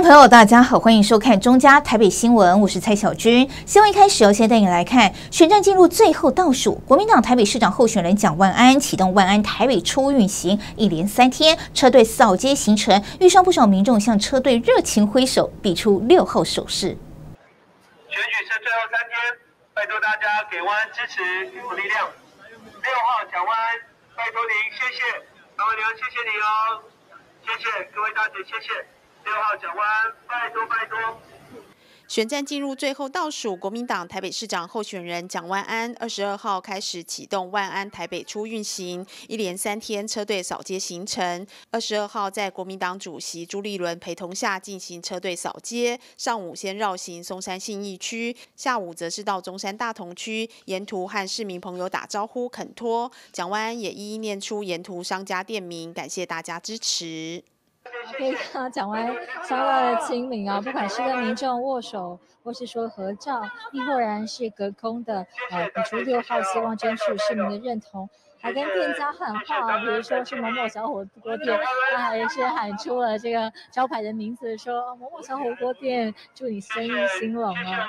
朋友，大家好，欢迎收看中嘉台北新闻，我是蔡小军。新闻一开始先带你来看选战进入最后倒数，国民党台北市长候选人蒋万安启动万安台北初运行，一连3天车队扫街行程，遇上不少民众向车队热情挥手，比出6号手势。 选举剩最后3天，拜托大家给万安支持，给我力量。6号蒋万安，拜托您，谢谢，蒋万良，谢谢你哦，谢谢各位大姐，谢谢。6号蒋万安，拜托拜托。 选战进入最后倒数，国民党台北市长候选人蒋万安22号开始启动万安台北初运行，一连3天车队扫街行程。22号在国民党主席朱立伦陪同下进行车队扫街，上午先绕行松山信义区，下午则是到中山大同区，沿途和市民朋友打招呼恳托。蒋万安也一一念出沿途商家店名，感谢大家支持。 可以看到蒋万安相当的亲民啊，不管是跟民众握手，或是说合照，亦或然是隔空的比出6号，希望争取市民的认同，还跟店家喊话，比如说是某某小火锅店，他还是喊出了这个招牌的名字，说某某小火锅店，祝你生意兴隆啊。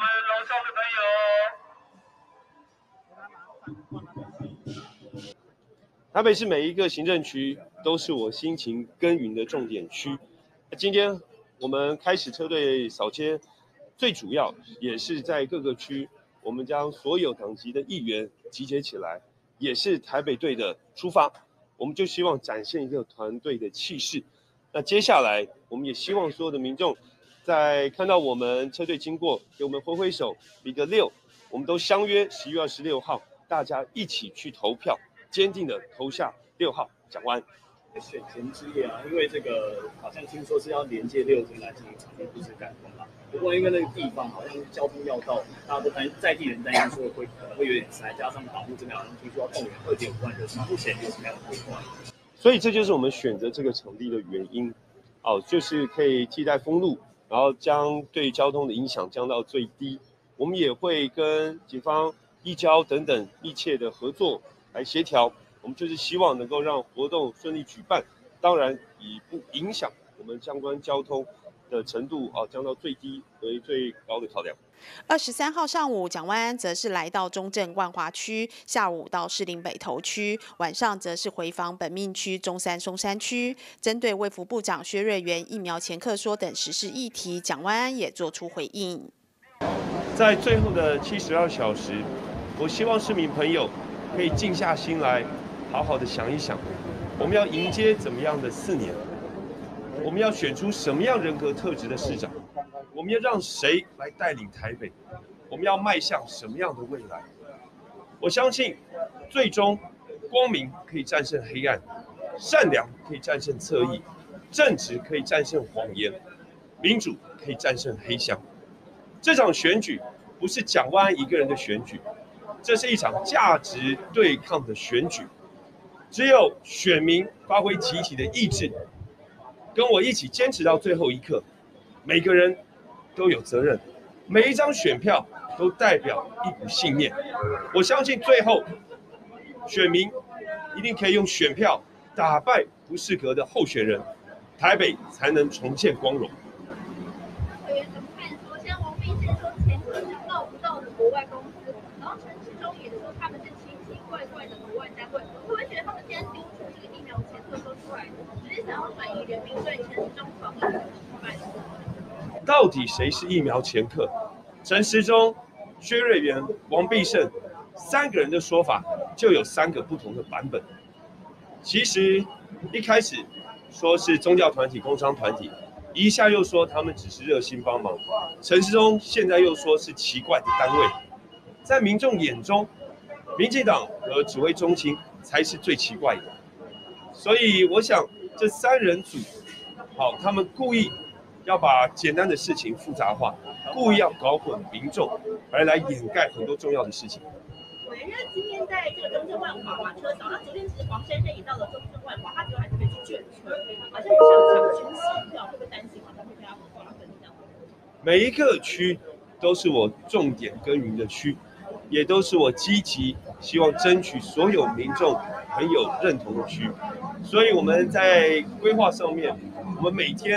台北市每一个行政区都是我辛勤耕耘的重点区。今天我们开始车队扫街，最主要也是在各个区，我们将所有党籍的议员集结起来，也是台北队的出发。我们就希望展现一个团队的气势。那接下来，我们也希望所有的民众在看到我们车队经过，给我们挥挥手，比个6，我们都相约11月26号，大家一起去投票。坚定的投下6号蒋万安。 选前之夜啊，因为这个好像听说是要连接6天来进行场地布置改工嘛。不过因为那个地方好像交通要道，大家都在地人担心说可能会有点塞，加上党务这边好像听说要动员2.5万人，目前有什么样的规划？ 所以这就是我们选择这个场地的原因，就是可以替代封路，然后将对交通的影响降到最低。我们也会跟警方、义交等等密切的合作。来协调，我们就是希望能够让活动顺利举办，当然以不影响我们相关交通的程度降到最低为最高的考量。 23号上午，蒋万安则是来到中正万华区，下午到士林北投区，晚上则是回访本命区中山松山区。针对卫福部长薛瑞元疫苗前客说等时事议题，蒋万安也做出回应。 在最后的72小时，我希望市民朋友可以静下心来，好好的想一想，我们要迎接怎么样的4年？我们要选出什么样人格特质的市长？我们要让谁来带领台北？我们要迈向什么样的未来？我相信，最终光明可以战胜黑暗，善良可以战胜侧翼，正直可以战胜谎言，民主可以战胜黑箱。这场选举不是蒋万安一个人的选举。这是一场价值对抗的选举，只有选民发挥集体的意志，跟我一起坚持到最后一刻。每个人都有责任，每一张选票都代表一股信念。我相信最后选民一定可以用选票打败不适合的候选人，台北才能重现光荣。 委员怎么看说，像王必胜说前途是告不到的国外公司，然后陈时中也说他们是奇奇怪怪的国外单位，会不会觉得他们现在丢出这个疫苗前客说出来，只是想要转移人民对陈时中防疫的期待？ 到底谁是疫苗前客？陈时中、薛瑞元、王必胜3个人的说法就有3个不同的版本。其实一开始说是宗教团体、工商团体。一下又说他们只是热心帮忙，陈时中现在又说是奇怪的单位，在民众眼中，民进党和指挥中心才是最奇怪的。所以我想这3人组，他们故意要把简单的事情复杂化，故意要搞混民众，而来掩盖很多重要的事情。 委员今天在这个中正万华马车少，那昨天其实黄先生也到了中正万华，他最后还特别去眷村，好像是上场军戏票，会不会担心好像会被他们瓜分这样？ 每一个区都是我重点耕耘的区，也都是我积极希望争取所有民众很有认同的区。所以我们在规划上面，我们每天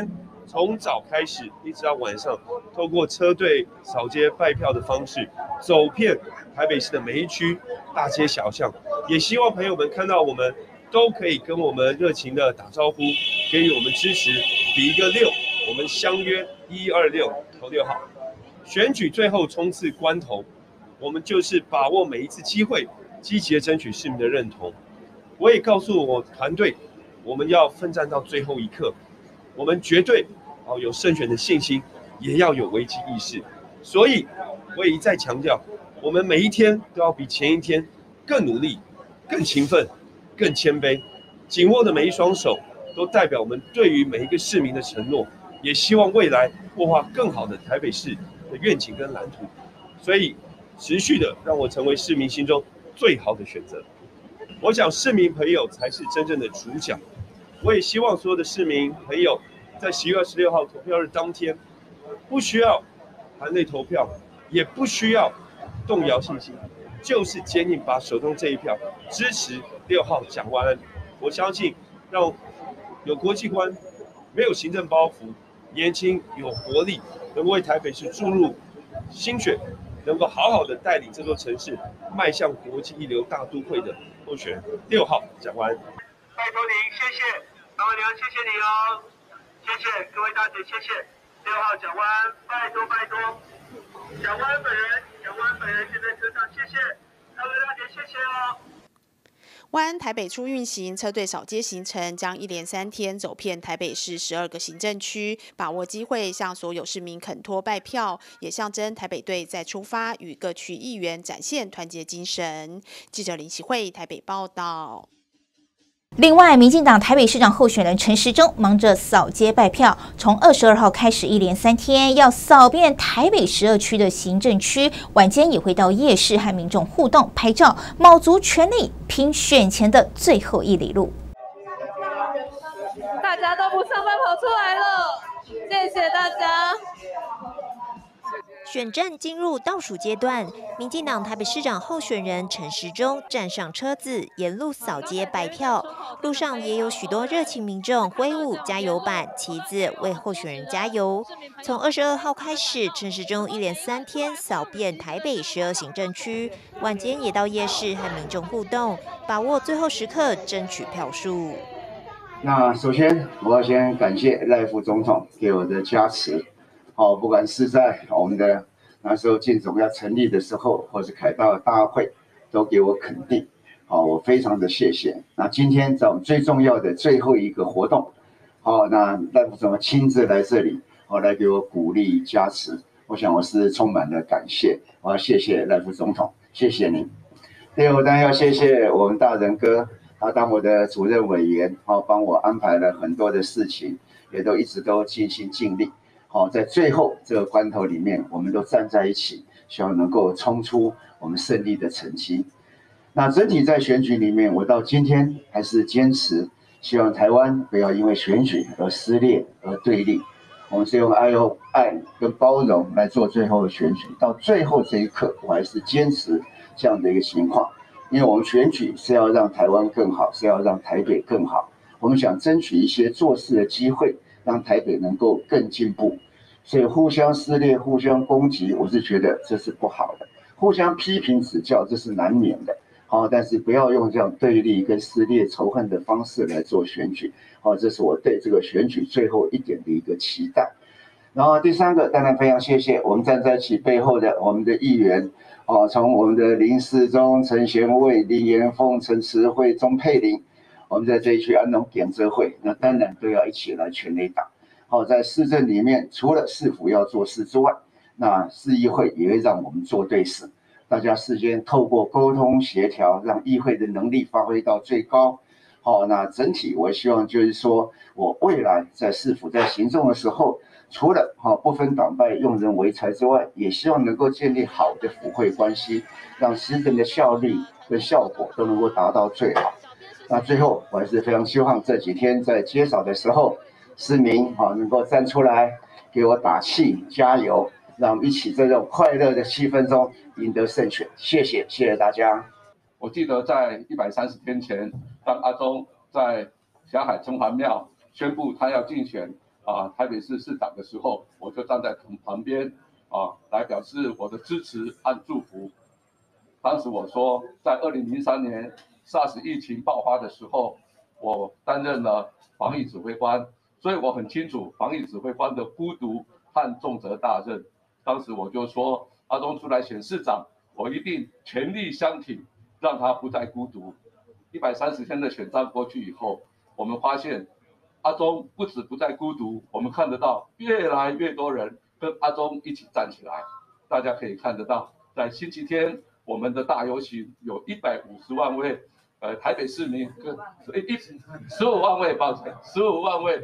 从早开始一直到晚上，透过车队扫街拜票的方式，走遍台北市的每一区大街小巷。也希望朋友们看到我们，都可以跟我们热情的打招呼，给予我们支持，比一个6，我们相约126投6号。选举最后冲刺关头，我们就是把握每一次机会，积极的争取市民的认同。我也告诉我团队，我们要奋战到最后一刻，我们绝对有胜选的信心，也要有危机意识。所以我也一再强调，我们每一天都要比前一天更努力、更勤奋、更谦卑。紧握的每一双手，都代表我们对于每一个市民的承诺，也希望未来擘画更好的台北市的愿景跟蓝图。所以持续的让我成为市民心中最好的选择。我想市民朋友才是真正的主角。我也希望所有的市民朋友在11月26号投票日当天，不需要含泪投票，也不需要动摇信心，就是坚定把手中这一票支持6号蒋万安。我相信让有国际观、没有行政包袱、年轻有活力，能为台北市注入心血，能够好好的带领这座城市迈向国际一流大都会的候选人6号蒋万安。 拜托您，谢谢老板娘，谢谢你哦，谢谢各位大姐，谢谢6号蒋万安，拜托拜托，蒋万安本人就在车上，谢谢各位大姐，谢谢哦。 万安台北初运行车队扫街行程将一连3天走遍台北市12个行政区，把握机会向所有市民恳托拜票，也象征台北队再出发，与各区议员展现团结精神。记者林启慧台北报道。 另外，民进党台北市长候选人陈时中忙着扫街拜票，从22号开始一连3天要扫遍台北12区的行政区，晚间也会到夜市和民众互动拍照，卯足全力拼选前的最后1里路。 大家都不上班跑出来了，谢谢大家。 选战进入倒数阶段，民进党台北市长候选人陈时中站上车子，沿路扫街拜票。路上也有许多热情民众挥舞加油板、旗子为候选人加油。从22号开始，陈时中一连3天扫遍台北12行政区，晚间也到夜市和民众互动，把握最后时刻争取票数。 那首先，我要先感谢赖副总统给我的加持。不管是在我们的那时候进总要成立的时候，或是凯道大会，都给我肯定。我非常的谢谢。那今天在我们最重要的最后一个活动，那赖副总统亲自来这里，来给我鼓励加持，我想我是充满了感谢。我要谢谢赖副总统，谢谢您。第二，我当然要谢谢我们大仁哥，他当我的主任委员，帮我安排了很多的事情，也都一直都尽心尽力。在最后这个关头里面，我们都站在一起，希望能够冲出我们胜利的成绩。那整体在选举里面，我到今天还是坚持，希望台湾不要因为选举而撕裂而对立。我们是用爱跟包容来做最后的选举，到最后这一刻，我还是坚持这样的一个情况。因为我们选举是要让台湾更好，是要让台北更好。我们想争取一些做事的机会，让台北能够更进步。所以互相撕裂、互相攻击，我是觉得这是不好的。互相批评指教，这是难免的。但是不要用这样对立跟撕裂仇恨的方式来做选举。这是我对这个选举最后一点的一个期待。然后第三个，当然非常谢谢我们站在一起背后的我们的议员，从我们的林世忠、陈贤卫、林延凤、陈慈慧、钟佩玲，我们在这一区安农点则会，那当然都要一起来全力打。在市政里面，除了市府要做事之外，那市议会也会让我们做对事。大家之间透过沟通协调，让议会的能力发挥到最高。那整体我希望就是说，我未来在市府在行政的时候，除了不分党派、用人为才之外，也希望能够建立好的府会关系，让施政的效率跟效果都能够达到最好。那最后，我还是非常希望这几天在揭晓的时候，市民能够站出来给我打气加油，让我们一起在这种快乐的气氛中赢得胜选。谢谢大家。 我记得在130天前，当阿中在霞海城隍庙宣布他要竞选台北市市长的时候，我就站在旁边来表示我的支持和祝福。当时我说，在2003年 SARS 疫情爆发的时候，我担任了防疫指挥官，所以我很清楚防疫指挥官的孤独和重责大任。当时我就说，阿中出来选市长，我一定全力相挺，让他不再孤独。130天的选战过去以后，我们发现阿中不止不再孤独，我们看得到越来越多人跟阿中一起站起来。大家可以看得到，在星期天我们的大游行有150万位台北市民跟15万位，抱歉，15万位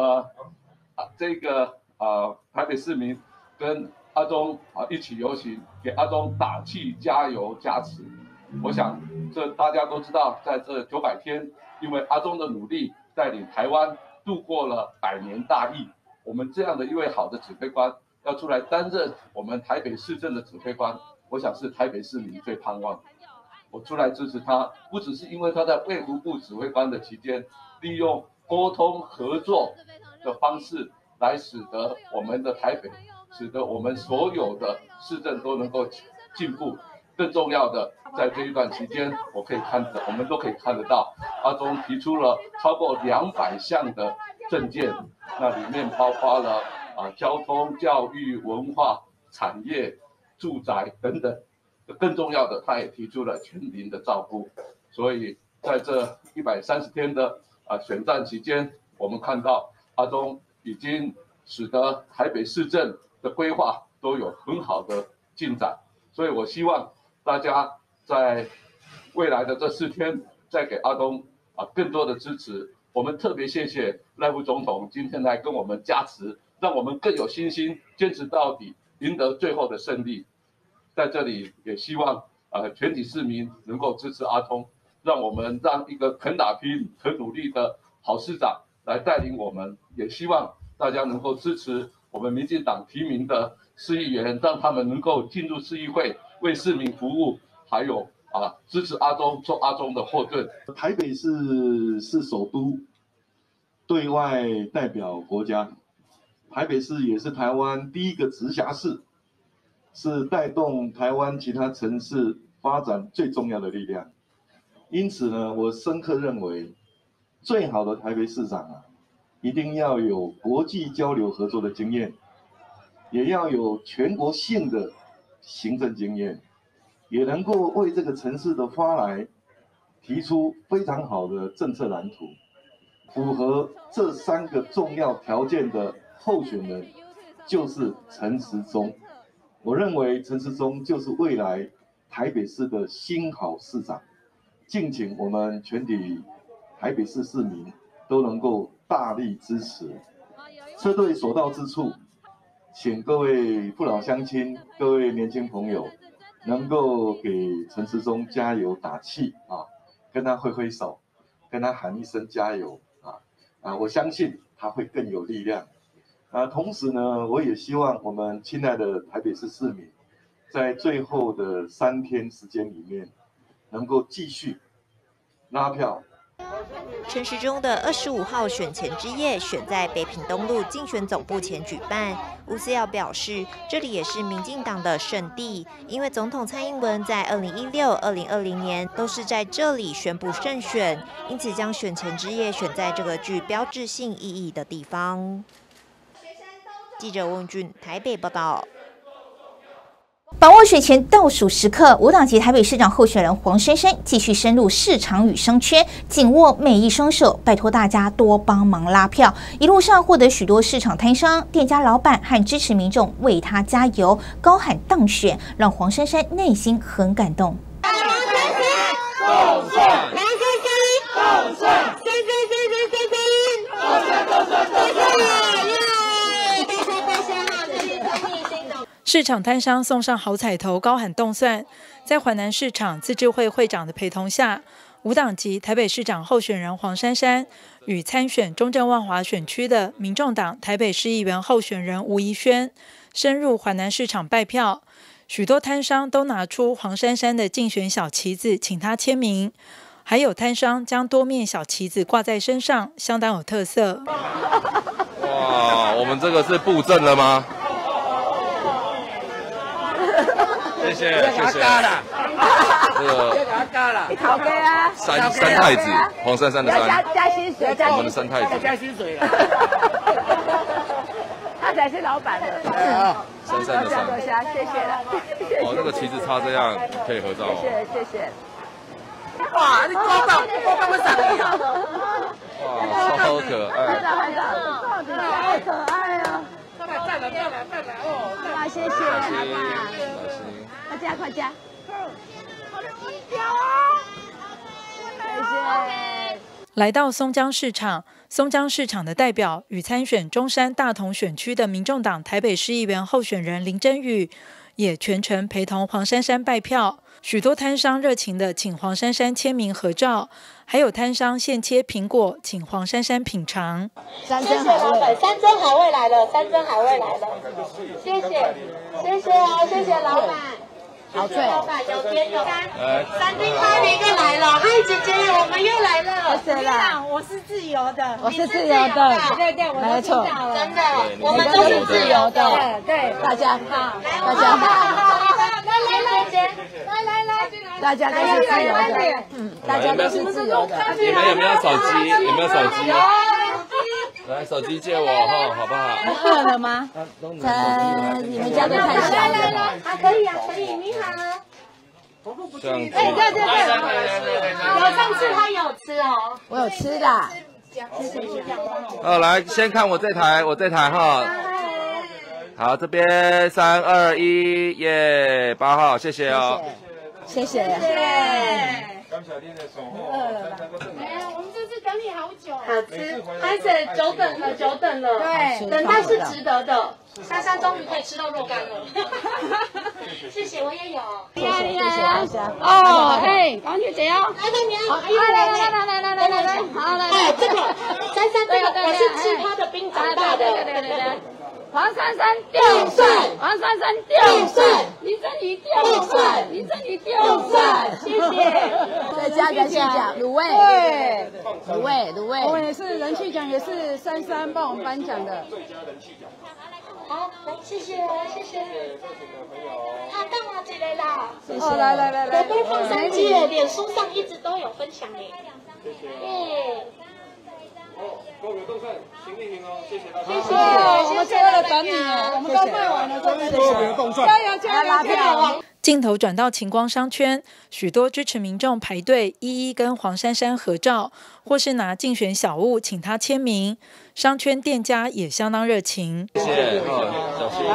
台北市民跟阿中一起游行，给阿中打气、加油、加持。我想这大家都知道，在这900天，因为阿中的努力，带领台湾度过了100年大疫。我们这样的一位好的指挥官要出来担任我们台北市政的指挥官，我想是台北市民最盼望。我出来支持他，不只是因为他在卫福部指挥官的期间，利用沟通合作的方式来使得我们的台北，使得我们所有的市政都能够进步。更重要的，在这一段期间，我们都可以看得到，阿中提出了超过200项的政见，那里面包括了交通、教育、文化、产业、住宅等等。更重要的，他也提出了全民的照顾。所以在这130天的选战期间，我们看到阿中已经使得台北市政的规划都有很好的进展。所以我希望大家在未来的这4天再给阿中更多的支持。我们特别谢谢赖副总统今天来跟我们加持，让我们更有信心坚持到底，赢得最后的胜利。在这里也希望全体市民能够支持阿中，让一个肯打拼、肯努力的好市长来带领我们。也希望大家能够支持我们民进党提名的市议员，让他们能够进入市议会为市民服务，还有支持阿中，做阿中的后盾。 台北市是首都，对外代表国家。台北市也是台湾第一个直辖市，是带动台湾其他城市发展最重要的力量。因此呢，我深刻认为，最好的台北市长一定要有国际交流合作的经验，也要有全国性的行政经验，也能够为这个城市的发展提出非常好的政策蓝图。符合这3个重要条件的候选人就是陈时中。我认为陈时中就是未来台北市的新好市长，敬请我们全体台北市市民都能够大力支持。车队所到之处，请各位父老乡亲、各位年轻朋友，能够给陈时中加油打气跟他挥挥手，跟他喊一声加油我相信他会更有力量。同时呢，我也希望我们亲爱的台北市市民，在最后的3天时间里面，能够继续拉票。 陈时中的25号选前之夜选在北平东路竞选总部前举办。吴思瑶表示，这里也是民进党的圣地，因为总统蔡英文在2016、2020年都是在这里宣布胜选，因此将选前之夜选在这个具标志性意义的地方。记者翁俊台北报道。 把握选前倒数时刻，无党籍台北市长候选人黄珊珊继续深入市场与商圈，紧握每一双手，拜托大家多帮忙拉票。一路上获得许多市场摊商、店家老板和支持民众为他加油，高喊当选，让黄珊珊内心很感动。 市场摊商送上好彩头，高喊动算。在环南市场自治会会长的陪同下，无党籍台北市长候选人黄珊珊与参选中正万华选区的民众党台北市议员候选人吴怡轩深入环南市场拜票。许多摊商都拿出黄珊珊的竞选小旗子，请他签名。还有摊商将多面小旗子挂在身上，相当有特色。 哇， 哇，我们这个是布阵了吗？谢谢谢谢。这个好给啊， 三太子，黄珊珊的珊， 加薪水， 我们的三太子， 加薪水了。他才是老板的。 珊珊的珊， 谢谢了。 哦，那个旗子插这样可以合照哦。 谢谢。哇，你高到会闪你啊！ 哇，超可爱。 太可爱了。再来哦！哇，谢谢，快加快加。谢谢。 来到松江市场，松江市场的代表与参选中山大同选区的民众党台北市议员候选人林真宇，也全程陪同黄珊珊拜票。许多摊商热情地请黄珊珊签名合照，还有摊商现切苹果请黄珊珊品尝。 谢谢老板，山珍海味来了，山珍海味来了，谢谢哦，谢谢老板。好脆，老板有甜有干，三斤花梨又来了，嗨姐姐，我们又来了。 谁啦？ 我是自由的， 我是自由的， 对，我没错， 真的，我们都是自由的，对， 大家好，大家好，来，大家都是自由的，大家都是自由的。 你们有没有手机？有没有手机？来，手机借我哈，好不好？ 饿了吗？你们家都太小了。 来，可以啊，可以，你好。 这样子。 对，有上次他有吃哦。 我有吃的。 来，先看我这台哈。好，这边3、2、1，耶，8号，谢谢哦。 谢谢。 我们这次等你好久，好吃，拍摄久等了，对，等待是值得的。珊珊终于可以吃到肉干了，谢谢，我也有，厉害， 哦，嘿，王姐姐哦， 来，好来，这个珊珊这个我是吃她的冰长大的，对。 黄珊珊掉帅，黄珊珊掉帅，林真宇掉帅，林真宇掉帅，谢谢。再加个细奖，卤味，卤味。 我也是人气奖，也是珊珊帮我们颁奖的。 好，谢谢。看到吗？这类啦。 哦，来。 我都放上去了，脸书上一直都有分享耶。耶。 各位动算，行运哦，谢谢大家。 谢谢，我们最后的等你哦，我们刚卖完了，各位动算，加油！ 镜头转到晴光商圈，许多支持民众排队一一跟黄珊珊合照，或是拿竞选小物请她签名。商圈店家也相当热情。 谢谢，小心。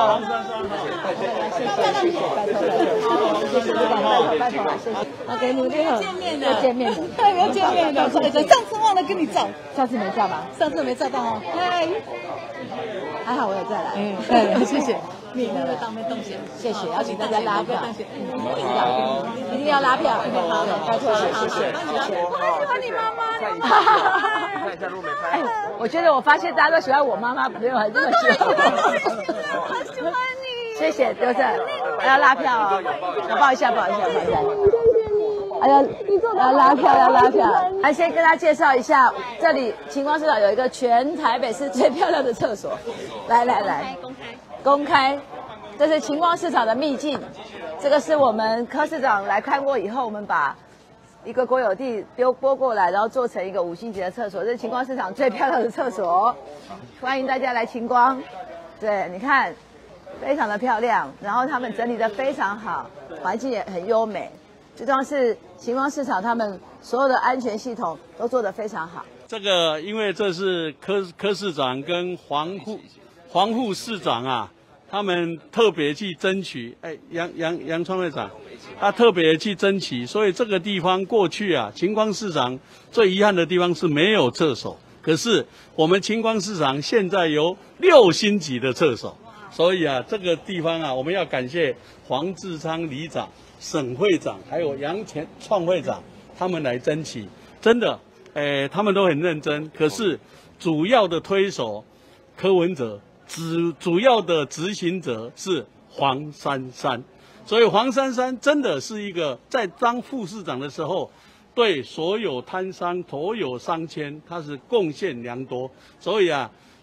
好，给努力了， 又见面的，上次忘了跟你照， 上次没照吧？ 上次没照到哦。 还好我有再来。 谢谢。 免了当没动线，谢谢，要请大家拉票，一定要拉票，好，拜托了，谢谢。 我很喜欢你妈妈。 看一下路没拍。 我觉得我发现大家都喜欢我妈妈，没有很这么喜欢我。 好喜欢你。 谢谢，刘正，还要拉票哦，要抱一下。还要拉票，还先跟大家介绍一下，这里晴光市场有一个全台北市最漂亮的厕所，来，公开，这是晴光市场的秘境。这个是我们柯市长来看过以后，我们把一个国有地拨过来，然后做成一个5星级的厕所。这是晴光市场最漂亮的厕所，欢迎大家来晴光。对，你看，非常的漂亮，然后他们整理的非常好，环境也很优美。最重要是晴光市场，他们所有的安全系统都做得非常好。 这个因为这是柯市长跟黄护市长啊，他们特别去争取，杨创会长，他特别去争取，所以这个地方过去啊，晴光市场最遗憾的地方是没有厕所，可是我们晴光市场现在有6星级的厕所，所以啊，这个地方啊，我们要感谢黄志昌里长、沈会长还有杨前创会长他们来争取，真的，他们都很认真，可是主要的推手柯文哲。主要的执行者是黄珊珊，所以黄珊珊真的是一个在当副市长的时候，对所有摊商、所有商圈，他是贡献良多。所以啊，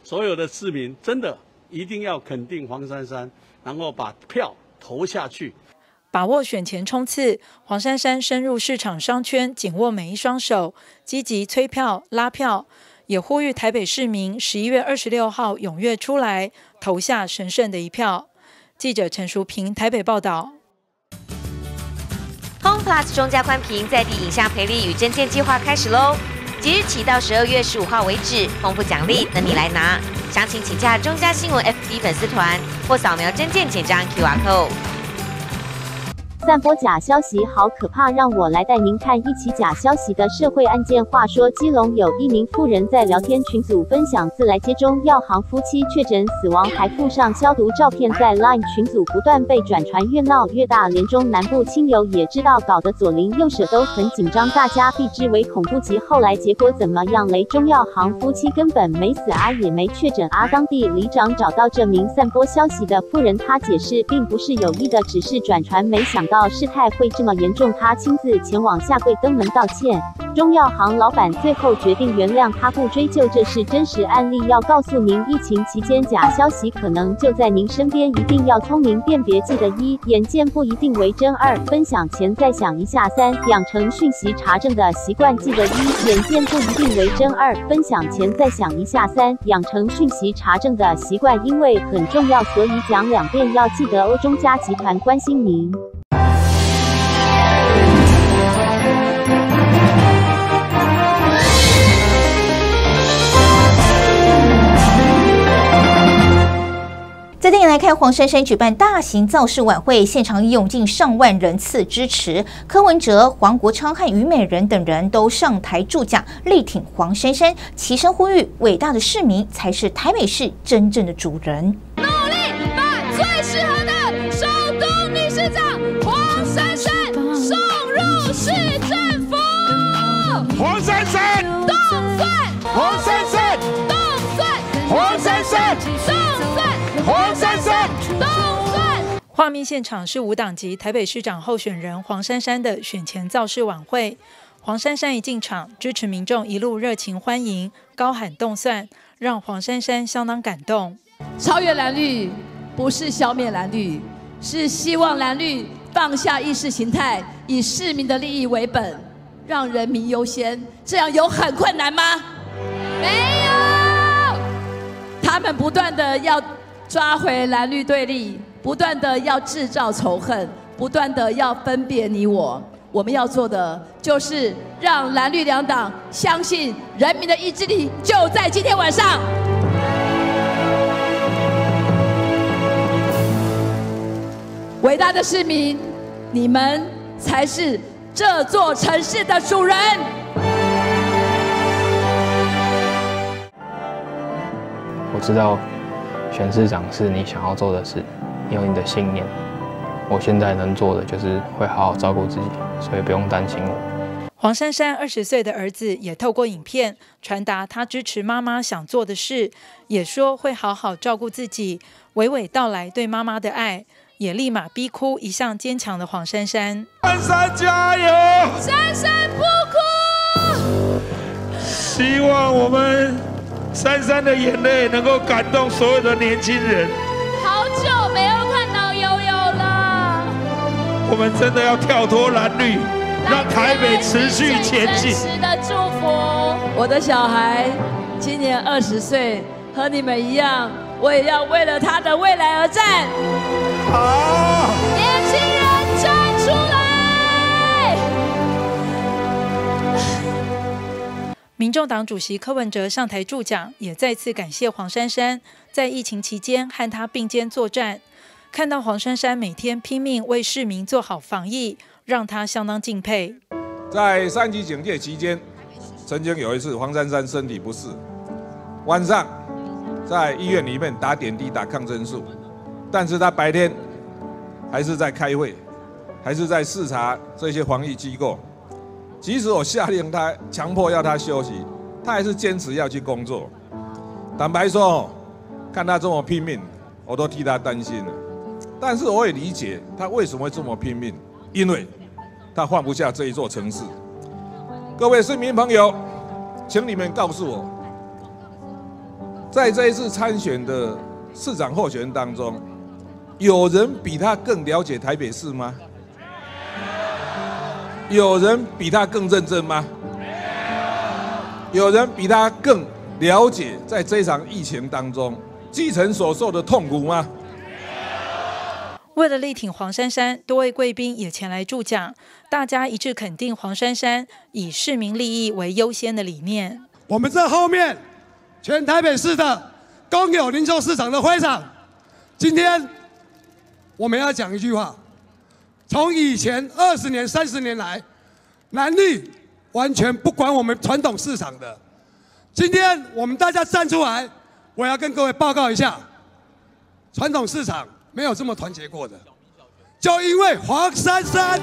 所有的市民真的一定要肯定黄珊珊，然后把票投下去。 把握选前冲刺，黄珊珊深入市场商圈，紧握每一双手，积极催票拉票，也呼吁台北市民11月26号踊跃出来投下神圣的一票。记者陈淑平台北报道。 Home Plus 中加宽屏在地影像培力与征件计划开始喽！即日起到12月15号为止，丰富奖励等你来拿。详情请洽中加新闻 FB 粉丝团或扫描征件简章 QR Code。 散播假消息好可怕，让我来带您看一起假消息的社会案件。话说，基隆有一名妇人在聊天群组分享自来接中药行夫妻确诊死亡，还附上消毒照片，在 LINE 群组不断被转传，越闹越大。连中南部亲友也知道，搞得左邻右舍都很紧张，大家避之为恐怖级。后来结果怎么样嘞？中药行夫妻根本没死啊，也没确诊啊。当地里长找到这名散播消息的妇人，他解释并不是有意的，只是转传，没想到事态会这么严重，他亲自前往下跪登门道歉。中药行老板最后决定原谅他，不追究，这是真实案例。要告诉您，疫情期间假消息可能就在您身边，一定要聪明辨别。记得1，眼见不一定为真；2，分享前再想一下；3，养成讯息查证的习惯。记得1，眼见不一定为真；2，分享前再想一下；3，养成讯息查证的习惯，因为很重要，所以讲2遍。要记得中加集团关心您。 再带你来看，黄珊珊举办大型造势晚会，现场涌进上万人次支持。柯文哲、黄国昌和虞美人等人都上台助讲，力挺黄珊珊，齐声呼吁：伟大的市民才是台北市真正的主人。 努力把最适合的首都女市长黄珊珊送入市政府。 黄珊珊， 动算！ 黄珊珊， 动算！ 黄珊珊， 动算！ 黄珊珊， 动算！ 画面现场是无党籍台北市长候选人黄珊珊的选前造势晚会。黄珊珊一进场，支持民众一路热情欢迎，高喊动算，让黄珊珊相当感动。 超越蓝绿不是消灭蓝绿，是希望蓝绿放下意识形态，以市民的利益为本，让人民优先。这样有很困难吗？ 没有。 他们不断的要抓回蓝绿对立，不断的要制造仇恨，不断的要分别你我。我们要做的就是让蓝绿两党相信人民的意志力就在今天晚上。伟大的市民，你们才是这座城市的主人。 我知道选市长是你想要做的事，你有你的信念。我现在能做的就是会好好照顾自己，所以不用担心我。 黄珊珊20岁的儿子也透过影片传达他支持妈妈想做的事，也说会好好照顾自己，娓娓道来对妈妈的爱，也立马逼哭一向坚强的黄珊珊。 珊珊加油！ 珊珊不哭。 希望我们珊珊的眼泪能够感动所有的年轻人。 好久没有看到悠悠了。 我们真的要跳脱蓝绿，让台北持续前进。 真实的祝福。 我的小孩今年20岁，和你们一样，我也要为了他的未来而战。 好， 年轻人站出来！ 民众党主席柯文哲上台助讲，也再次感谢黄珊珊在疫情期间和他并肩作战。看到黄珊珊每天拼命为市民做好防疫，让他相当敬佩。 在3级警戒期间，曾经有一次黄珊珊身体不适，晚上在医院里面打点滴、打抗生素，但是他白天还是在开会，还是在视察这些防疫机构。即使我下令他，强迫要他休息，他还是坚持要去工作。坦白说，看他这么拼命，我都替他担心了。但是我也理解他为什么会这么拼命，因为他放不下这一座城市。各位市民朋友，请你们告诉我， 在这一次参选的市长候选人当中，有人比他更了解台北市吗？有人比他更认真吗？有人比他更了解在这场疫情当中基层所受的痛苦吗？ 为了力挺黄珊珊，多位贵宾也前来助讲，大家一致肯定黄珊珊以市民利益为优先的理念。 我们这后面全台北市的公有零售市场的会长，今天我们要讲一句话：从以前20年、30年来，蓝绿完全不管我们传统市场的。今天我们大家站出来，我要跟各位报告一下，传统市场没有这么团结过的，就因为黄珊珊。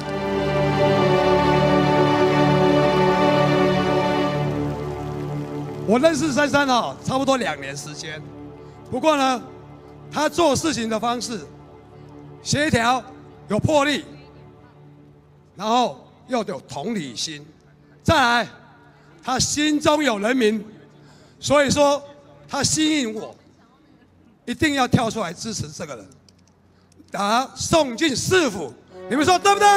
我认识珊珊差不多2年时间，不过呢，她做事情的方式协调、有魄力，然后又有同理心，再来，她心中有人民，所以说她吸引我，一定要跳出来支持这个人，把他送进市府，你们说对不对？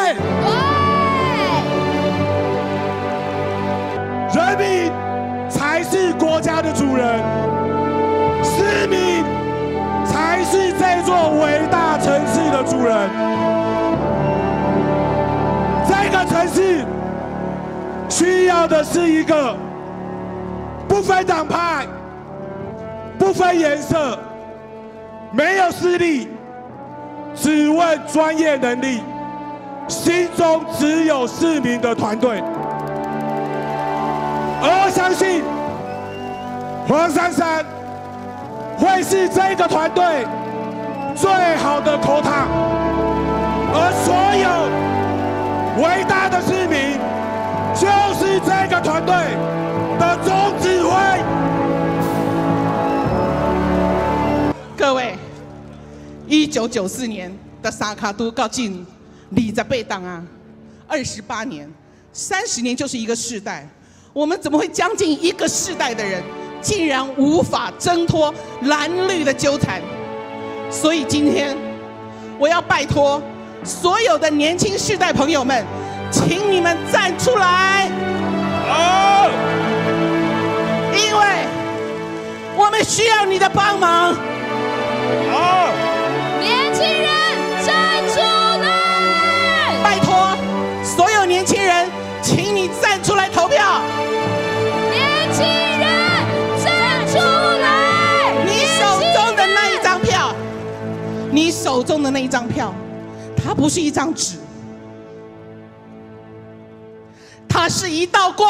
对。人民才是国家的主人，市民才是这座伟大城市的主人。这个城市需要的是一个不分党派、不分颜色、没有势力，只问专业能力，心中只有市民的团队。而我相信黄珊珊会是这个团队最好的口塔，而所有伟大的市民就是这个团队的总指挥。 各位，1994年的三脚督到近28档啊，28年、30年就是一个世代。我们怎么会将近一个世代的人，竟然无法挣脱蓝绿的纠缠？所以今天，我要拜托所有的年轻世代朋友们，请你们站出来！好，因为我们需要你的帮忙。好， 年轻人站出来！ 拜托所有年轻人，请你站出来投票。 年轻人站出来！ 你手中的那一张票，你手中的那一张票，它不是一张纸，它是一道光。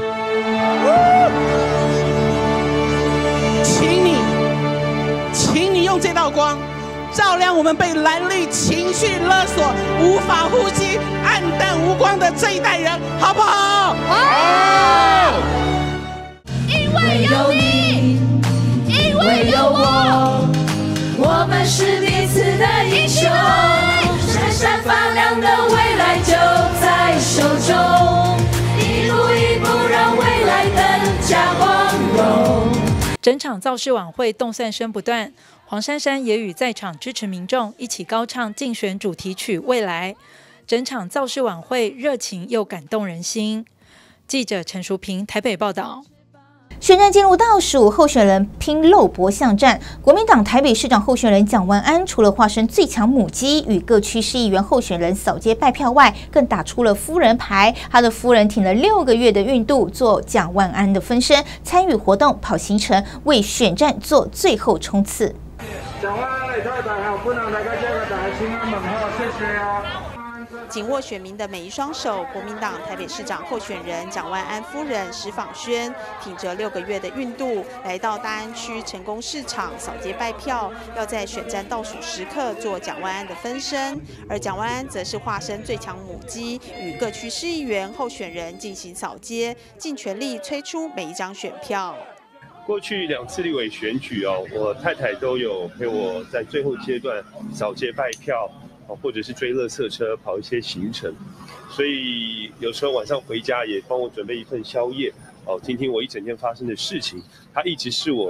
请你用这道光照亮我们被蓝绿情绪勒索、无法呼吸、黯淡无光的这一代人，好不好？好！ 因为有你，因为有我，我们是彼此的英雄。闪闪发亮的未来就在手中，一步一步让未来更加光荣。 整场造势晚会动算声不断，黄珊珊也与在场支持民众一起高唱竞选主题曲《未来》。整场造势晚会热情又感动人心。记者陈淑平台北报道。 选战进入倒数，候选人拼肉搏巷战。国民党台北市长候选人蒋万安，除了化身最强母鸡与各区市议员候选人扫街拜票外，更打出了夫人牌。他的夫人挺了6个月的孕肚，做蒋万安的分身，参与活动、跑行程，为选战做最后冲刺。 蒋万安的太太好，不能来到这个台，请安问候，谢谢啊。 紧握选民的每一双手，国民党台北市长候选人蒋万安夫人石访轩挺着6个月的孕肚，来到大安区成功市场扫街拜票，要在选战倒数时刻做蒋万安的分身。而蒋万安则是化身最强母鸡，与各区市议员候选人进行扫街，尽全力催出每一张选票。 过去2次立委选举我太太都有陪我在最后阶段扫街拜票。或者是追垃圾车，跑一些行程，所以有时候晚上回家也帮我准备一份宵夜，听听我一整天发生的事情。它一直是我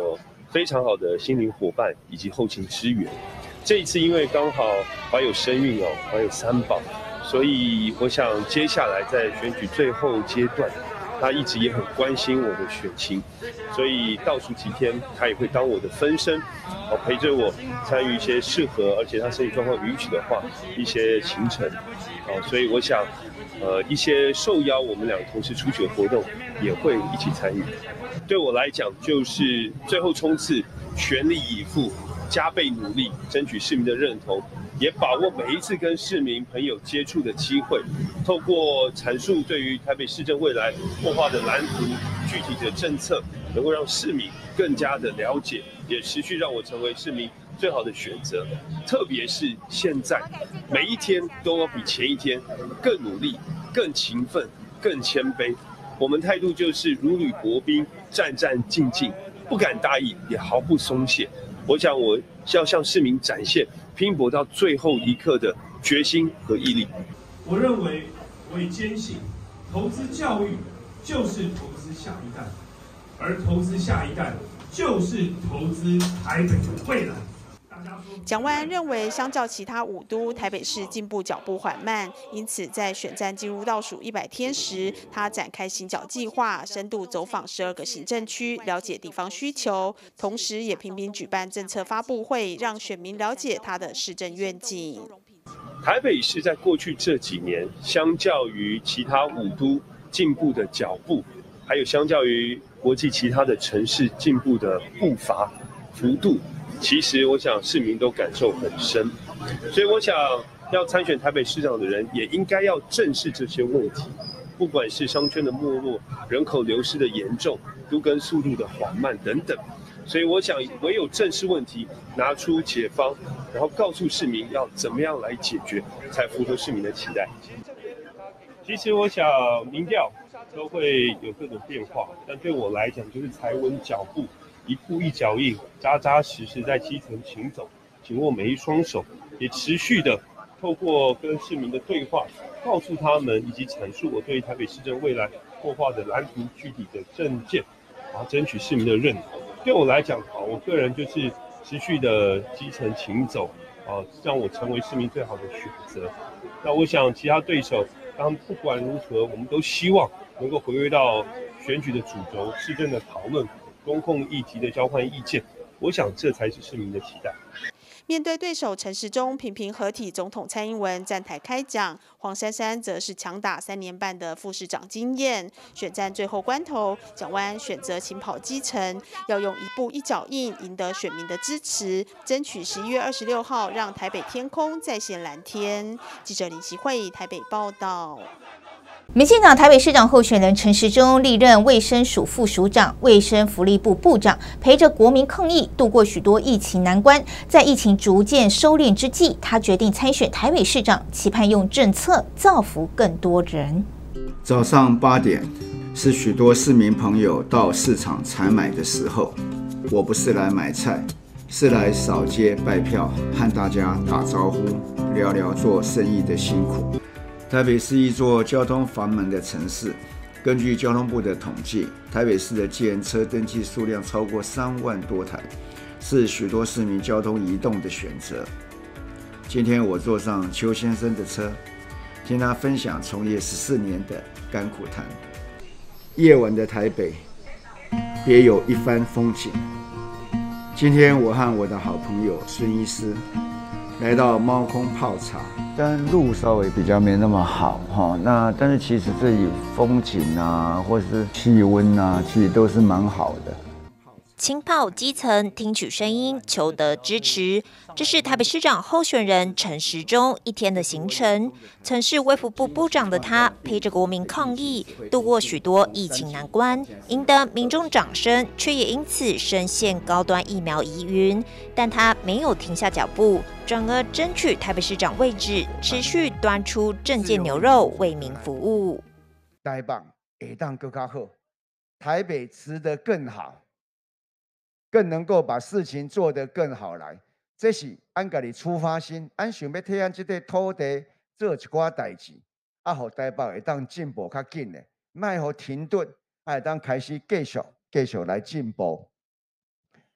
非常好的心灵伙伴以及后勤支援。这一次因为刚好怀有身孕哦，怀有3宝，所以我想接下来在选举最后阶段，他一直也很关心我的选情，所以倒数几天他也会当我的分身，陪着我参与一些适合而且他身体状况允许的话一些行程，所以我想一些受邀我们两个同时出去的活动也会一起参与。对我来讲就是最后冲刺，全力以赴，加倍努力，争取市民的认同，也把握每一次跟市民朋友接触的机会，透过阐述对于台北市政未来擘画的蓝图、具体的政策，能够让市民更加的了解，也持续让我成为市民最好的选择。特别是现在，每一天都要比前一天更努力、更勤奋、更谦卑。我们态度就是如履薄冰，战战兢兢，不敢大意，也毫不松懈。我想我要向市民展现拼搏到最后一刻的决心和毅力。 我认为，我也坚信，投资教育就是投资下一代，而投资下一代就是投资台北的未来。 蒋万安认为，相较其他5都，台北市进步脚步缓慢，因此在选战进入倒数100天时，他展开行脚计划，深度走访12个行政区，了解地方需求，同时也频频举办政策发布会，让选民了解他的市政愿景。 台北市在过去这几年，相较于其他5都进步的脚步，还有相较于国际其他的城市进步的步伐、幅度，其实我想市民都感受很深，所以我想要参选台北市长的人也应该要正视这些问题，不管是商圈的没落、人口流失的严重、都更速度的缓慢等等。所以我想唯有正视问题，拿出解方，然后告诉市民要怎么样来解决，才符合市民的期待。其实我想民调都会有各种变化，但对我来讲就是踩稳脚步，一步一脚印，扎扎实实在基层行走，紧握每一双手，也持续的透过跟市民的对话，告诉他们以及阐述我对台北市政未来擘画的蓝图、具体的政见，然后争取市民的认同。对我来讲，我个人就是持续的基层行走，让我成为市民最好的选择。那我想其他对手，当然不管如何，我们都希望能够回归到选举的主轴，市政的讨论。公共议题的交换意见，我想这才是市民的期待。 面对对手陈时中频频合体总统蔡英文站台开讲，黄珊珊则是强打3年半的副市长经验。选战最后关头，蒋万安选择勤跑基层，要用一步一脚印赢得选民的支持，争取11月26号让台北天空再现蓝天。记者林习慧台北报道。 民进党台北市长候选人陈时中历任卫生署副署长、卫生福利部部长，陪着国民抗疫度过许多疫情难关。在疫情逐渐收敛之际，他决定参选台北市长，期盼用政策造福更多人。 早上8点是许多市民朋友到市场采买的时候，我不是来买菜，是来扫街拜票，和大家打招呼，聊聊做生意的辛苦。台北是一座交通繁忙的城市，根据交通部的统计，台北市的计程车登记数量超过3万多台，是许多市民交通移动的选择。今天我坐上邱先生的车，听他分享从业14年的甘苦谈。夜晚的台北别有一番风景。今天我和我的好朋友孙医师来到猫空泡茶，但路稍微比较没那么好哈。但是其实这里风景啊，或是气温啊，其实都是蛮好的。 轻跑基层，听取声音，求得支持。这是台北市长候选人陈时中一天的行程。曾是卫福部部长的他，陪着国民抗疫，度过许多疫情难关，赢得民众掌声，却也因此深陷高端疫苗疑云。但他没有停下脚步，转而争取台北市长位置，持续端出政见牛肉，为民服务。 台北会当更加好，台北值得更好。更能够把事情做得更好来，这是俺家己出发心，俺想要替俺这块土地做一寡代志，互台北会当进步较紧的，莫互停顿，会当开始继续来进步。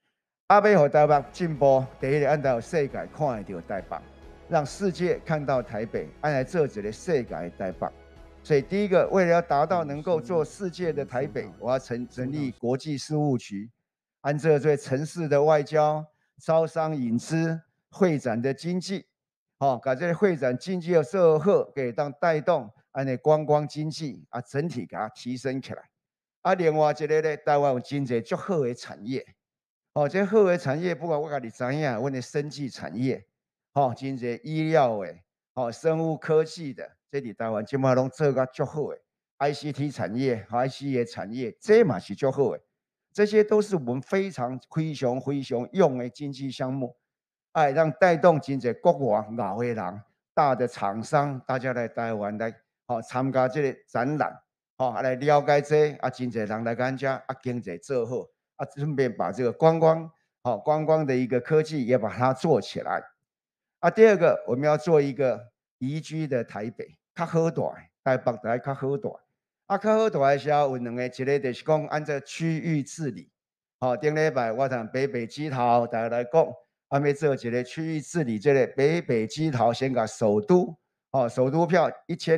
要让台北进步，第一个按照世界看得到台北，让世界看到台北，按来做一个世界的台北。所以第一个，为了要达到能够做世界的台北，我要成立国际事务局，按照对城市的外交、招商引资、会展的经济，把这个会展经济的做好，给当带动按的观光经济啊，整体给它提升起来。啊，另外一个呢，台湾有真侪足好的产业。这好的产业，不管我家己知影，阮的生技产业，真侪医疗的，生物科技的，这伫台湾即马拢做甲足好的 ，ICT 产业、IC 的产业，这嘛是足好的，这些都是我们非常用的经济项目，让带动真侪国外外的人、大的厂商，大家来台湾来参加这个展览，来了解这真侪人来咱遮经济做好。顺便把这个观光的一个科技也把它做起来。第二个，我们要做一个宜居的台北，较好大，台北台较好大。较好大的时候有两个，一个就是讲按照区域治理。顶礼拜我同北北基桃大家来讲，要做一个区域治理，这个北北基桃先把首都票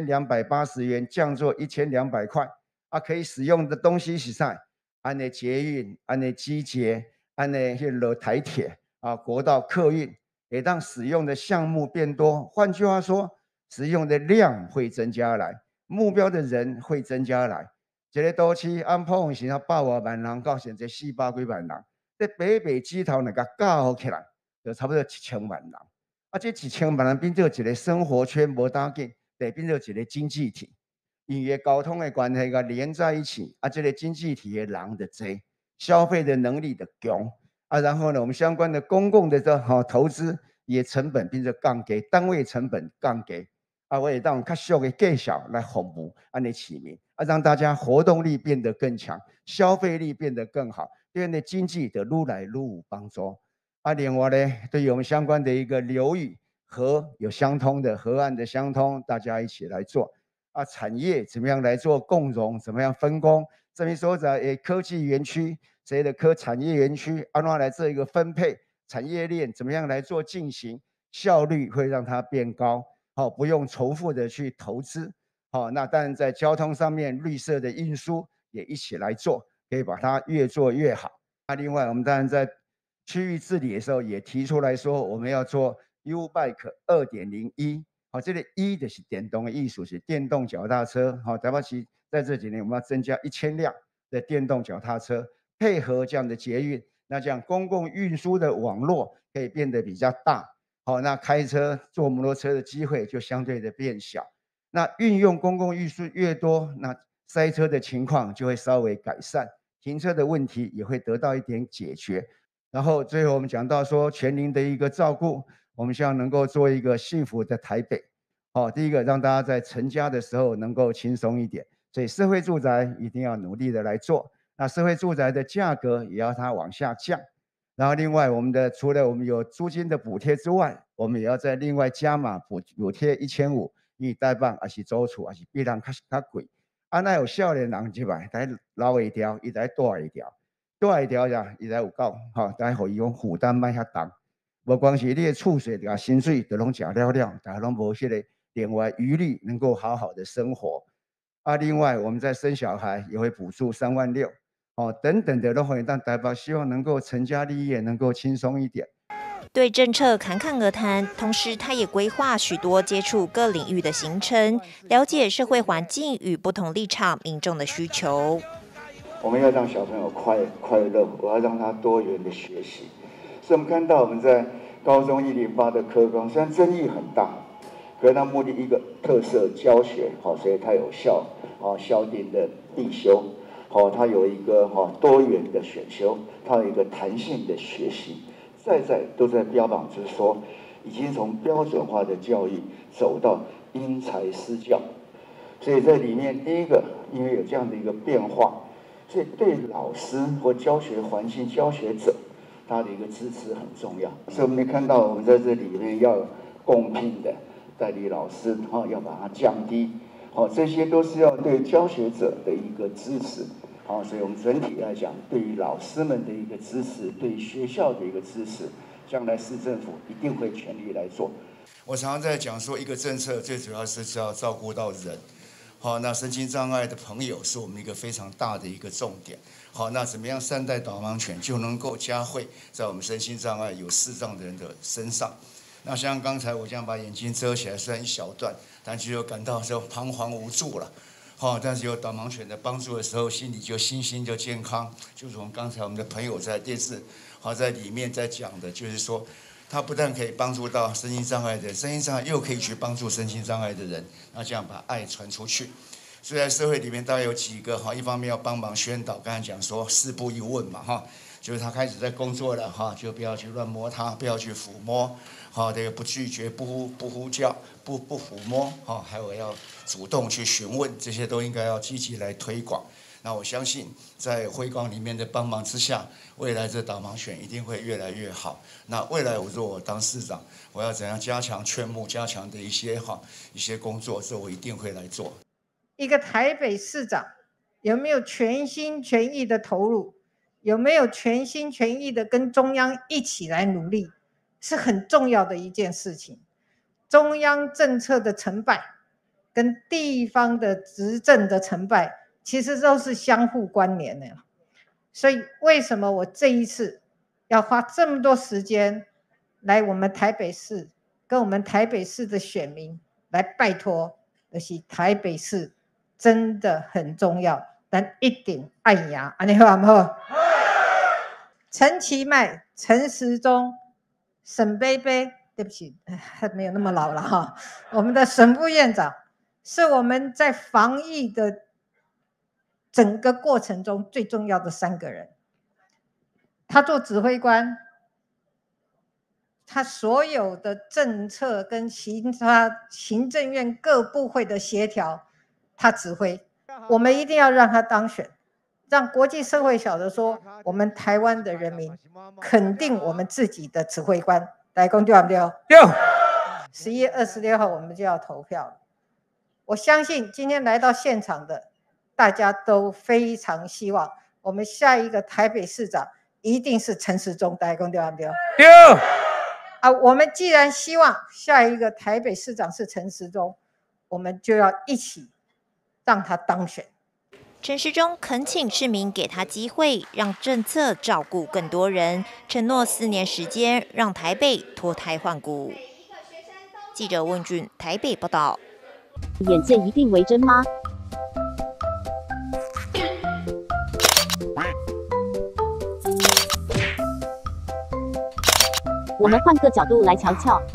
1280元降做1200块，可以使用的东西是啥？按的捷运、按的机捷、按的迄台铁国道客运，也让使用的项目变多。换句话说，使用的量会增加来，目标的人会增加来。一个都市按普通时啊100多万人到现在400几万人，在北北基桃那个搞起来，就差不多1000万人。这1000万人变做一个生活圈，无打紧，得变做一个经济体。因为交通的关系连在一起，这个经济体的人的多，消费的能力的强，然后呢，我们相关的公共的投资也成本变成降低，单位成本降低，我也让较俗的价小来服务安尼市民，让大家活动力变得更强，消费力变得更好，对的经济的愈来愈有帮助。另外呢，对于我们相关的一个流域河有相通的河岸的相通，大家一起来做。产业怎么样来做共融？怎么样分工？这边说在科技园区，谁的产业园区，按照来做一个分配，产业链怎么样来做进行？效率会让它变高，不用重复的去投资，那当然在交通上面，绿色的运输也一起来做，可以把它越做越好。另外我们当然在区域治理的时候也提出来说，我们要做 U-Bike 2.01。这个一的是电动的艺术，是电动脚踏车。台北市在这几年我们要增加1000辆的电动脚踏车，配合这样的捷运，那这样公共运输的网络可以变得比较大。那开车、坐摩托车的机会就相对的变小。那运用公共运输越多，那塞车的情况就会稍微改善，停车的问题也会得到一点解决。然后最后我们讲到说全龄的一个照顾。我们希望能够做一个幸福的台北，第一个让大家在成家的时候能够轻松一点，所以社会住宅一定要努力的来做。那社会住宅的价格也要它往下降。然后另外我们的除了我们有租金的补贴之外，我们也要再另外加码补贴1500，因为台北还是租厝还是比人较贵。那有少年人入来，在老一条，伊在大一条，大一条呀，伊在有够，在互伊讲负担卖遐重。无光是你的厝税甲薪水都拢食了，大家拢无迄个另外余力能够好好的生活。另外我们在生小孩也会补助36000，等等的都会让台北希望能够成家立业能够轻松一点。 对政策侃侃而谈，同时他也规划许多接触各领域的行程，了解社会环境与不同立场民众的需求。 我们要让小朋友快乐，我要让他多元的学习。所以我们看到我们在高中108的科纲，虽然争议很大，可是它目的一个特色教学，所以它有校定的必修，它有一个多元的选修，它有一个弹性的学习，在都在标榜，就是说已经从标准化的教育走到因材施教。所以在里面，第一个因为有这样的一个变化，所以对老师或教学环境、教学者。他的一个支持很重要，所以我们看到我们在这里面要公聘的代理老师，要把它降低，这些都是要对教学者的一个支持， 好，所以我们整体来讲，对于老师们的一个支持，对于学校的一个支持，将来市政府一定会全力来做。 我常常在讲说，一个政策最主要是要照顾到人。好，那身心障碍的朋友是我们一个非常大的一个重点。好，那怎么样善待导盲犬，就能够加惠在我们身心障碍有视障的人的身上。那像刚才我这样把眼睛遮起来，虽然一小段，但就感到就彷徨无助了。好，但是有导盲犬的帮助的时候，心心就健康。就是我们刚才我们的朋友在电视好在里面在讲的，就是说。它不但可以帮助到身心障碍的人，身心障碍又可以去帮助身心障碍的人，那这样把爱传出去。所以在社会里面大概有几个哈，一方面要帮忙宣导，刚才讲说四不一问嘛哈，就是他开始在工作了哈，就不要去乱摸它，不要去抚摸，好，这个不拒绝、不呼叫、不抚摸，哈，还有要主动去询问，这些都应该要积极来推广。那我相信，在辉光里面的帮忙之下，未来这导盲犬一定会越来越好。那未来如果我当市长，我要怎样加强劝募、加强的一些工作，这我一定会来做。 一个台北市长有没有全心全意的投入，有没有全心全意的跟中央一起来努力，是很重要的一件事情。中央政策的成败，跟地方的执政的成败。其实都是相互关联的，所以为什么我这一次要花这么多时间来我们台北市，跟我们台北市的选民来拜托，就是台北市真的很重要，但一定爱牙，安尼好不好？陈其迈、陈时中、沈贝贝，对不起，还没有那么老了哈。我们的沈副院长是我们在防疫的整个过程中最重要的3个人。他做指挥官，他所有的政策跟行政院各部会的协调，他指挥。我们一定要让他当选，让国际社会晓得说，我们台湾的人民肯定我们自己的指挥官。来公对不对？对。11月26号我们就要投票了。我相信今天来到现场的大家都非常希望我们下一个台北市长一定是陈时中，大家公对不对？对。我们既然希望下一个台北市长是陈时中，我们就要一起让他当选。 陈时中恳请市民给他机会，让政策照顾更多人，承诺4年时间让台北脱胎换骨。记者问俊台北报道。 眼见一定为真吗？我们换个角度来瞧瞧。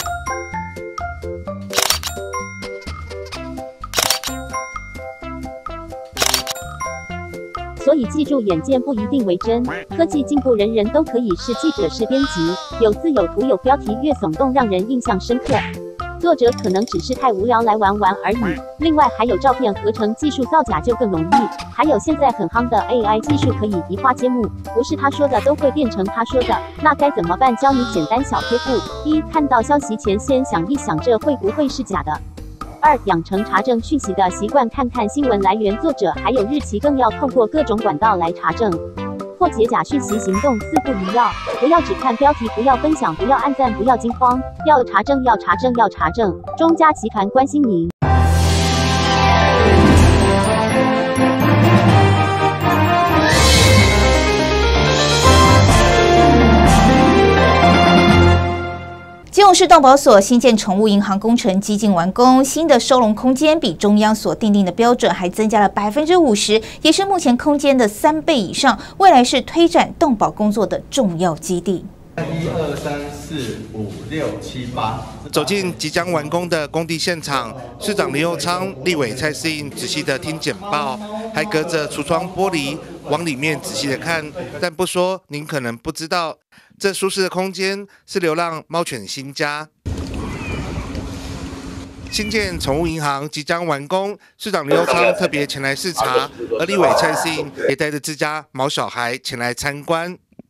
所以记住，眼见不一定为真。科技进步，人人都可以是记者、是编辑，有字有图有标题，越耸动让人印象深刻。作者可能只是太无聊来玩玩而已。另外还有照片合成技术造假就更容易，还有现在很夯的 AI 技术可以移花接木，不是他说的都会变成他说的，那该怎么办？教你简单小贴步：一、看到消息前先想一想这会不会是假的。2、养成查证讯息的习惯，看看新闻来源、作者还有日期，更要透过各种管道来查证，破解假讯息行动4不一要：不要只看标题，不要分享，不要按赞，不要惊慌，要查证，要查证，要查证。中嘉集团关心您。 基隆市动保所新建宠物银行工程接近完工，新的收容空间比中央所订定的标准还增加了50%，也是目前空间的3倍以上，未来是推展动保工作的重要基地。 1、2、3、4、5、6、7、8。 走进即将完工的工地现场，市长林右昌、立委蔡适应仔细的听简报，还隔着橱窗玻璃往里面仔细的看，但不说您可能不知道，这舒适的空间是流浪猫犬新家。新建宠物银行即将完工，市长林右昌特别前来视察，而立委蔡适应也带着自家毛小孩前来参观。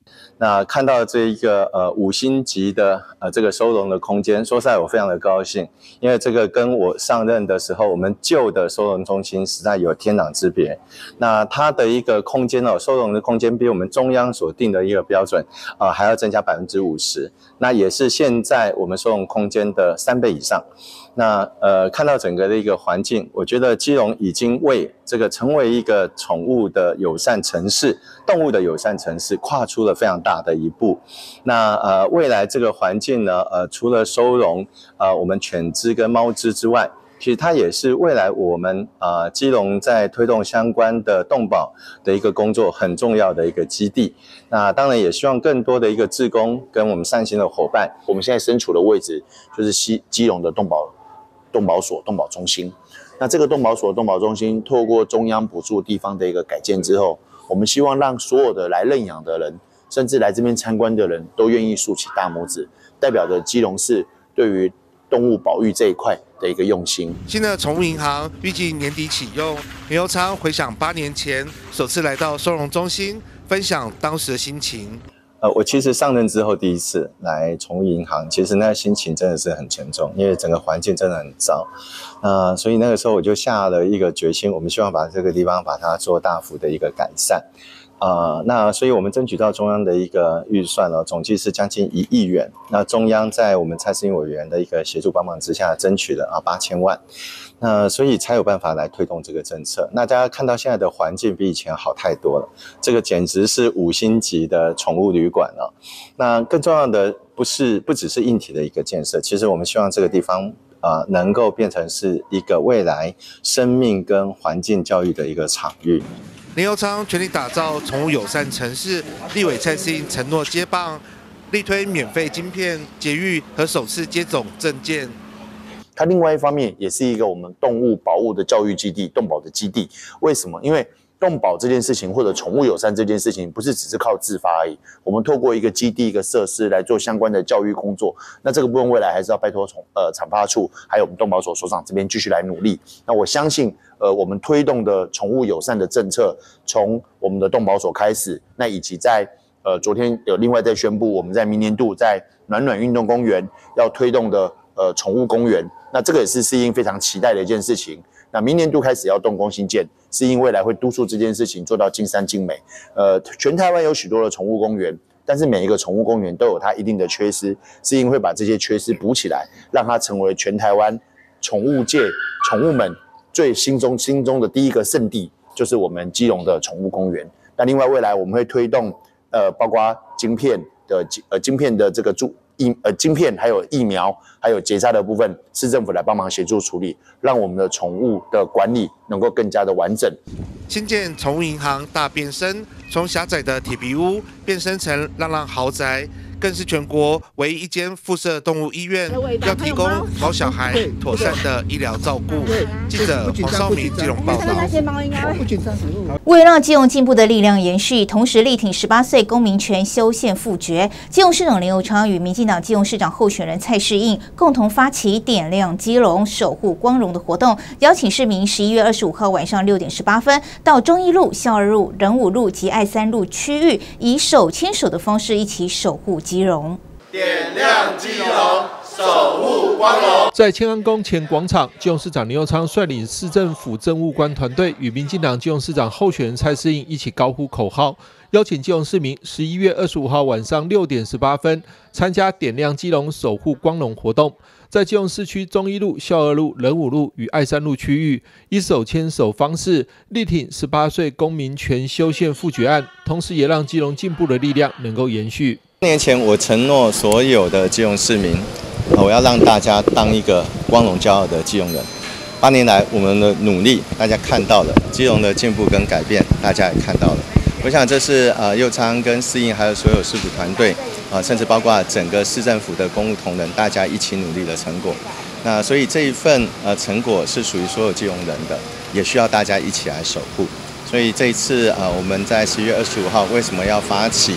那看到这一个5星级的这个收容的空间，说实在我非常的高兴，因为这个跟我上任的时候我们旧的收容中心实在有天壤之别。那它的一个空间收容的空间比我们中央所定的一个标准还要增加50%，那也是现在我们收容空间的3倍以上。那看到整个的一个环境，我觉得基隆已经为这个成为一个宠物的友善城市、动物的友善城市跨出了非常大的一步。那未来这个环境呢，除了收容我们犬只跟猫只之外，其实它也是未来我们基隆在推动相关的动保的一个工作很重要的一个基地。那当然也希望更多的一个志工跟我们善心的伙伴， 我们现在身处的位置就是基隆的动保所、动保中心。那这个动保所、动保中心透过中央补助地方的一个改建之后，我们希望让所有的来认养的人，甚至来这边参观的人都愿意竖起大拇指，代表着基隆市对于动物保育这一块的一个用心。 新的宠物银行预计年底启用。刘昌回想8年前首次来到收容中心，分享当时的心情。 我其实上任之后第一次来宠物银行，其实那个心情真的是很沉重，因为整个环境真的很糟。所以那个时候我就下了一个决心，我们希望把这个地方把它做大幅的一个改善。那所以我们争取到中央的一个预算总计是将近1亿元。那中央在我们蔡适应委员的一个协助帮忙之下，争取了8000万。那所以才有办法来推动这个政策。那大家看到现在的环境比以前好太多了，这个简直是5星级的宠物旅馆了。那更重要的不只是硬体的一个建设，其实我们希望这个地方能够变成是一个未来生命跟环境教育的一个场域。 林右昌全力打造宠物友善城市，立委蔡适应承诺接棒，力推免费晶片、节育和首次接种证件。 它另外一方面也是一个我们动物保护的教育基地、动保的基地。为什么？因为动保这件事情或者宠物友善这件事情，不是只是靠自发而已。我们透过一个基地、一个设施来做相关的教育工作。那这个部分未来还是要拜托产发处还有我们动保所所长这边继续来努力。那我相信，我们推动的宠物友善的政策，从我们的动保所开始，那以及在昨天有另外在宣布，我们在明年度在暖暖运动公园要推动的宠物公园。那这个也是适应非常期待的一件事情。那明年度开始要动工新建，适应未来会督促这件事情做到尽善尽美。全台湾有许多的宠物公园，但是每一个宠物公园都有它一定的缺失，适应会把这些缺失补起来，让它成为全台湾宠物界宠物们最心中的第一个圣地，就是我们基隆的宠物公园。那另外未来我们会推动包括晶片的这个晶片还有疫苗还有结扎的部分，市政府来帮忙协助处理，让我们的宠物的管理能够更加的完整。 新建宠物银行大变身，从狭窄的铁皮屋变身成浪浪豪宅，更是全国唯一一间附设动物医院，要提供毛小孩妥善的医疗照顾。记者黄绍明基隆报道。 为了让基隆进步的力量延续，同时力挺18岁公民权修宪复决，基隆市长林右昌与民进党基隆市长候选人蔡适应共同发起点亮基隆守护光荣的活动，邀请市民11月25号晚上6点18分到忠义路、孝二路、仁武路及爱三路区域，以手牵手的方式一起守护基隆， 点亮基隆，守护光荣。在庆安宫前广场，基隆市长林右昌率领市政府政务官团队与民进党基隆市长候选人蔡适应一起高呼口号，邀请基隆市民11月25号晚上6点18分参加点亮基隆守护光荣活动。在基隆市区忠义路、孝二路、仁武路与爱三路区域，以手牵手方式力挺18岁公民权修宪复决案，同时也让基隆进步的力量能够延续。 4年前，我承诺所有的基隆市民，我要让大家当一个光荣骄傲的基隆人。8年来，我们的努力，大家看到了基隆的进步跟改变，大家也看到了。我想这是右昌跟适应还有所有市府团队甚至包括整个市政府的公务同仁，大家一起努力的成果。那所以这一份成果是属于所有基隆人的，也需要大家一起来守护。所以这一次我们在11月25号为什么要发起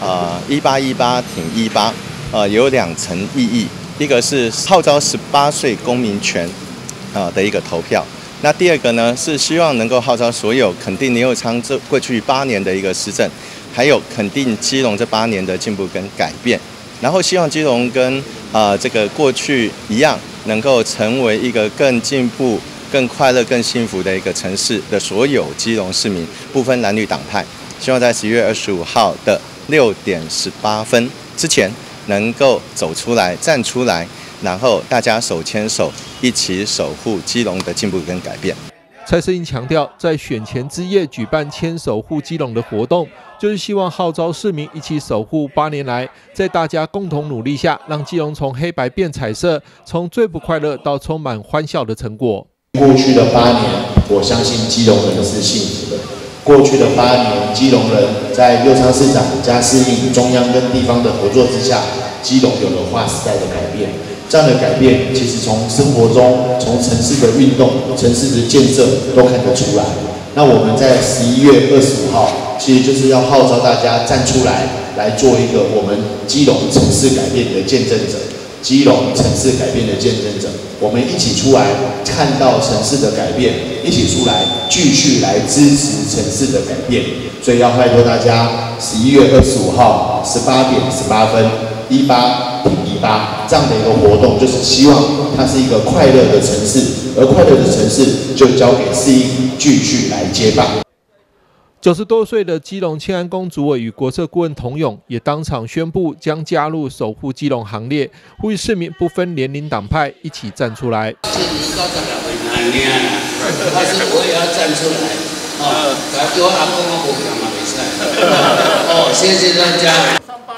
1818挺18也有2层意义，一个是号召18岁公民权的一个投票。那第二个呢，是希望能够号召所有肯定林右昌这过去8年的一个施政， 还有肯定基隆这8年的进步跟改变，然后希望基隆跟这个过去一样，能够成为一个更进步、更快乐、更幸福的一个城市的所有基隆市民，不分蓝绿党派，希望在11月25号的6点18分之前能够走出来、站出来，然后大家手牵手，一起守护基隆的进步跟改变。 蔡世英强调，在选前之夜举办牵手护基隆的活动，就是希望号召市民一起守护8年来，在大家共同努力下，让基隆从黑白变彩色，从最不快乐到充满欢笑的成果。 过去的8年，我相信基隆人是幸福的。过去的8年，基隆人在右昌市长加适应中央跟地方的合作之下，基隆有了划时代的改变。这样的改变，其实从生活中、从城市的运动、城市的建设都看得出来。那我们在11月25号，其实就是要号召大家站出来，来做一个我们基隆城市改变的见证者。基隆城市改变的见证者，我们一起出来看到城市的改变，一起出来继续来支持城市的改变。所以要拜托大家，11月25号18点18分，18挺18这样的一个活动，就是希望它是一个快乐的城市，而快乐的城市就交给世英继续来接棒。 90多岁的基隆庆安宫主委与国策顾问童勇也当场宣布将加入守护基隆行列，呼吁市民不分年龄党派一起站出来。 但是我也要站出来，给我阿公我不讲嘛，没事。谢谢大家。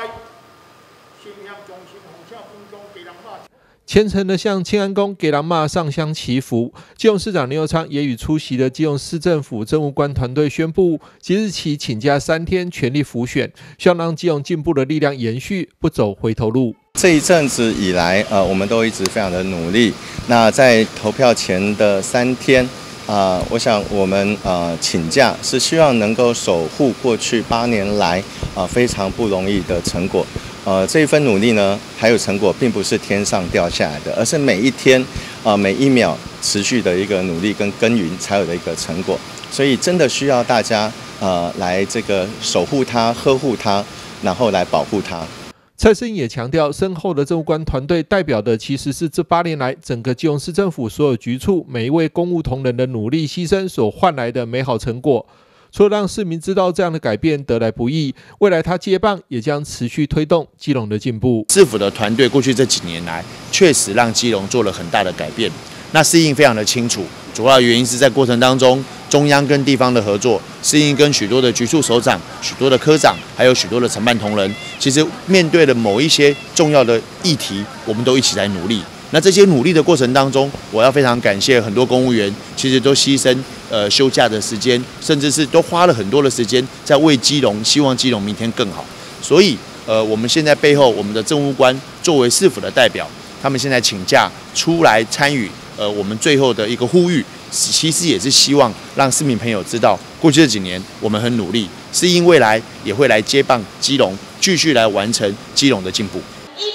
虔诚的向庆安宫给郎妈上香祈福。基隆市长林右昌也与出席的基隆市政府政务官团队宣布，即日起请假3天，全力辅选，希望让基隆进步的力量延续，不走回头路。 这一阵子以来，我们都一直非常的努力。那在投票前的3天，我想我们请假是希望能够守护过去8年来非常不容易的成果。这一份努力呢，还有成果，并不是天上掉下来的，而是每一天每一秒持续的一个努力跟耕耘才有的一个成果。所以真的需要大家来这个守护它、呵护它，然后来保护它。 蔡世英也强调，身后的政务官团队代表的其实是这8年来整个基隆市政府所有局处每一位公务同仁的努力牺牲所换来的美好成果。除了让市民知道这样的改变得来不易，未来他接棒也将持续推动基隆的进步。 市府的团队过去这几年来，确实让基隆做了很大的改变。那世英非常的清楚，主要原因是在过程当中，中央跟地方的合作，世英跟许多的局处首长、许多的科长，还有许多的承办同仁，其实面对了某一些重要的议题，我们都一起来努力。那这些努力的过程当中，我要非常感谢很多公务员，其实都牺牲休假的时间，甚至是都花了很多的时间在为基隆，希望基隆明天更好。所以我们现在背后我们的政务官作为市府的代表，他们现在请假出来参与我们最后的一个呼吁，其实也是希望让市民朋友知道，过去这几年我们很努力，世英未来也会来接棒基隆，继续来完成基隆的进步。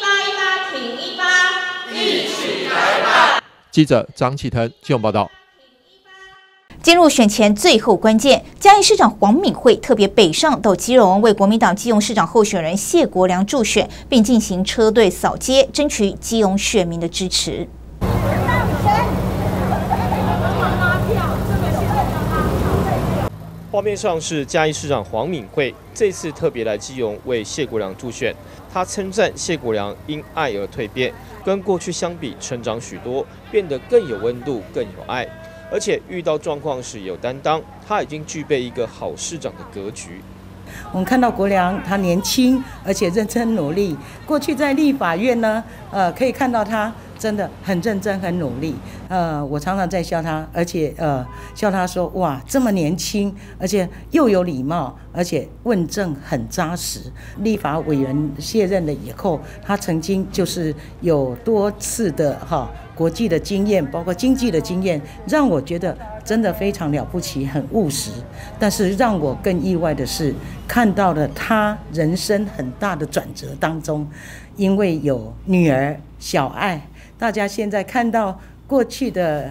1818挺18，一起来吧！ 记者张启腾基隆报道。 进入选前最后关键，嘉义市长黄敏惠特别北上到基隆，为国民党基隆市长候选人谢国良助选，并进行车队扫街，争取基隆选民的支持。 画面上是嘉义市长黄敏惠这次特别来基隆为谢国良助选，他称赞谢国良因爱而蜕变，跟过去相比成长许多，变得更有温度、更有爱。而且遇到状况时有担当，他已经具备一个好市长的格局。 我们看到国良他年轻，而且认真努力。过去在立法院呢，可以看到他真的很认真、很努力。我常常在笑他，而且笑他说：“哇，这么年轻，而且又有礼貌，而且问政很扎实。”立法委员卸任了以后，他曾经就是有多次的国际的经验，包括经济的经验，让我觉得真的非常了不起，很务实。但是让我更意外的是，看到了他人生很大的转折当中，因为有女儿小爱，大家现在看到过去的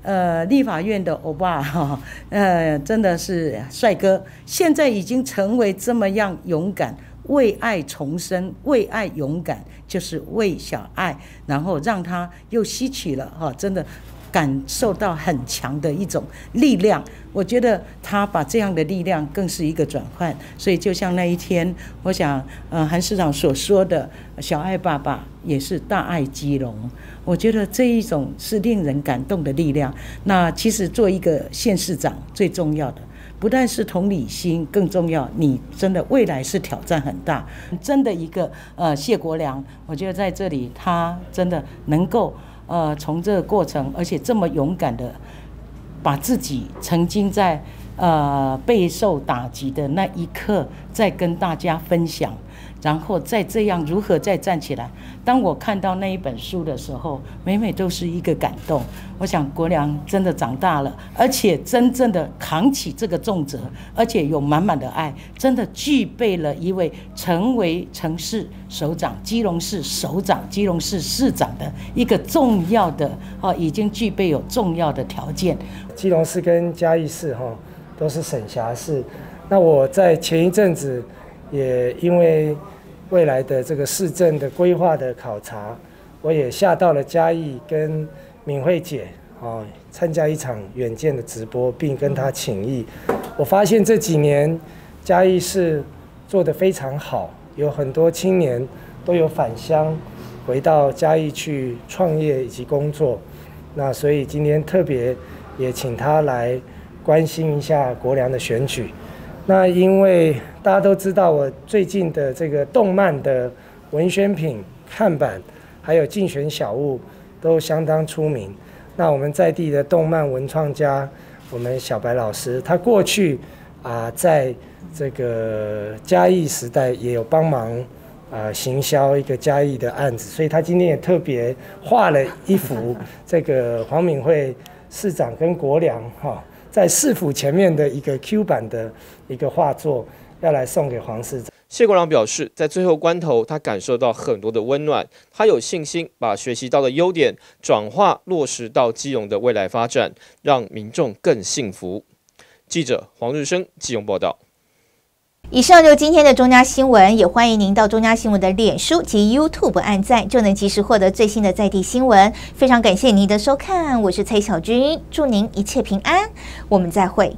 立法院的欧巴哈，真的是帅哥，现在已经成为这么样勇敢，为爱重生，为爱勇敢，就是为小爱，然后让他又吸取了哈，真的感受到很强的一种力量。我觉得他把这样的力量更是一个转换，所以就像那一天，我想韩市长所说的，小爱爸爸也是大爱基隆，我觉得这一种是令人感动的力量。那其实做一个县市长最重要的，不但是同理心，更重要，你真的未来是挑战很大。真的一个谢国良，我觉得在这里他真的能够从这个过程，而且这么勇敢的把自己曾经在备受打击的那一刻再跟大家分享，然后再这样如何再站起来。当我看到那一本书的时候，每每都是一个感动。我想国良真的长大了，而且真正的扛起这个重责，而且有满满的爱，真的具备了一位成为城市首长、基隆市首长、基隆市市长的一个重要的已经具备有重要的条件。 基隆市跟嘉义市都是省辖市，那我在前一阵子也因为未来的这个市政的规划的考察，我也下到了嘉义跟敏慧姐参加一场远见的直播，并跟她请益。我发现这几年嘉义市做得非常好，有很多青年都有返乡回到嘉义去创业以及工作。那所以今天特别也请他来关心一下国良的选举。那因为大家都知道，我最近的这个动漫的文宣品、看板，还有竞选小物都相当出名。那我们在地的动漫文创家，我们小白老师，他过去在这个嘉义时代也有帮忙行销一个嘉义的案子，所以他今天也特别画了一幅这个黄敏惠市长跟国良在市府前面的一个 Q 版的一个画作，要来送给黄市长。 谢国良表示，在最后关头，他感受到很多的温暖，他有信心把学习到的优点转化落实到基隆的未来发展，让民众更幸福。记者黄日升基隆报道。 以上就是今天的中嘉新闻，也欢迎您到中嘉新闻的脸书及 YouTube 按赞，就能及时获得最新的在地新闻。非常感谢您的收看，我是蔡小君，祝您一切平安，我们再会。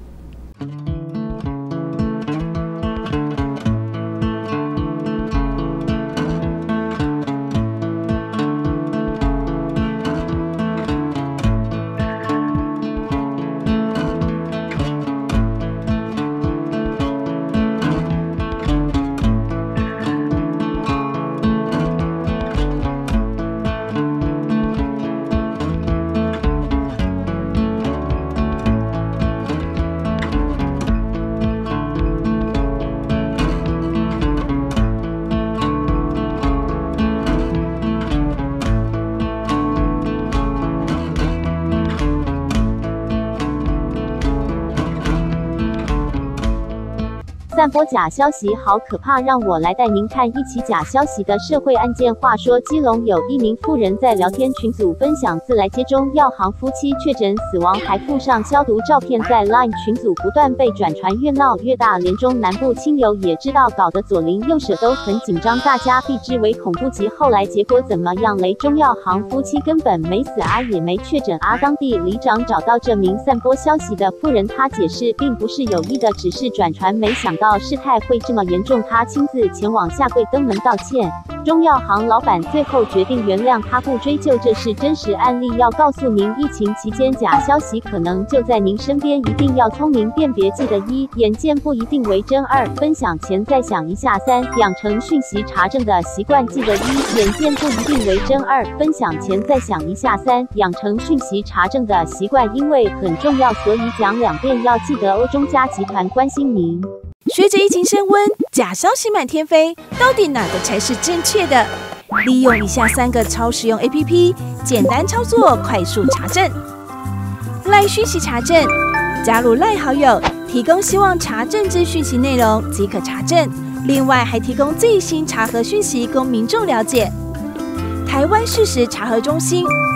散播假消息好可怕，让我来带您看一起假消息的社会案件。话说，基隆有一名妇人在聊天群组分享自来接中药行夫妻确诊死亡，还附上消毒照片，在 LINE 群组不断被转传，越闹越大。连中南部亲友也知道，搞得左邻右舍都很紧张，大家避之为恐怖极。后来结果怎么样嘞？中药行夫妻根本没死也没确诊当地里长找到这名散播消息的妇人，他解释并不是有意的，只是转传，没想到事态会这么严重，他亲自前往下跪登门道歉。中药行老板最后决定原谅他，不追究，这是真实案例。要告诉您，疫情期间假消息可能就在您身边，一定要聪明辨别。记得1，眼见不一定为真；2，分享前再想一下；3，养成讯息查证的习惯。记得1，眼见不一定为真；2，分享前再想一下；3，养成讯息查证的习惯，因为很重要，所以讲2遍，要记得哦。中嘉集团关心您。 学着疫情升温，假消息满天飞，到底哪个才是正确的？利用以下3个超实用 APP， 简单操作，快速查证。LINE 讯息查证，加入 LINE 好友，提供希望查证之讯息内容即可查证，另外还提供最新查核讯息供民众了解。台湾事实查核中心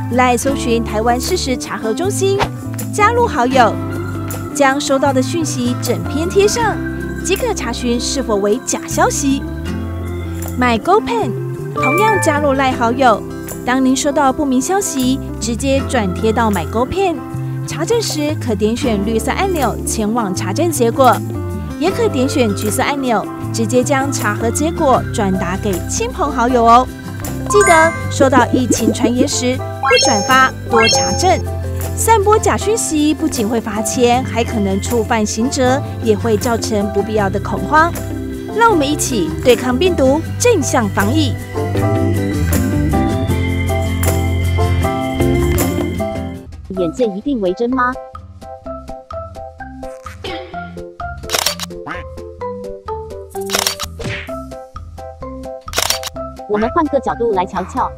来搜寻台湾事实查核中心，加入好友，将收到的讯息整篇贴上，即可查询是否为假消息。MyGoPen 同样加入赖好友，当您收到不明消息，直接转贴到 MyGoPen， 查证时可点选绿色按钮前往查证结果，也可点选橘色按钮，直接将查核结果转达给亲朋好友哦。记得收到疫情传言时，不转发，多查证。散播假讯息不仅会罚钱，还可能触犯刑责，也会造成不必要的恐慌。让我们一起对抗病毒，正向防疫。 眼见一定为真吗？我们换个角度来瞧瞧。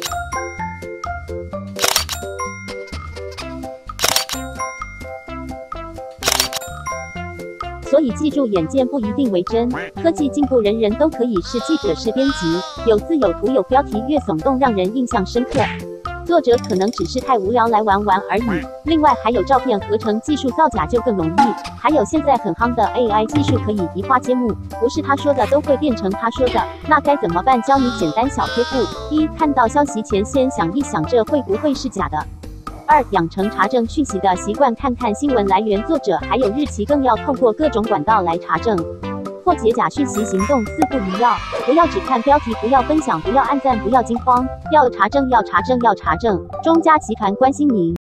所以记住，眼见不一定为真。科技进步，人人都可以是记者、是编辑，有字有图有标题，越耸动让人印象深刻。作者可能只是太无聊来玩玩而已。另外还有照片合成技术，造假就更容易。还有现在很夯的 AI 技术，可以移花接木，不是他说的都会变成他说的。那该怎么办？教你简单小贴布：一、看到消息前先想一想，这会不会是假的？2、养成查证讯息的习惯，看看新闻来源、作者还有日期，更要透过各种管道来查证。破解假讯息行动4不一要：不要只看标题，不要分享，不要按赞，不要惊慌，要查证，要查证，要查证。中嘉集团关心您。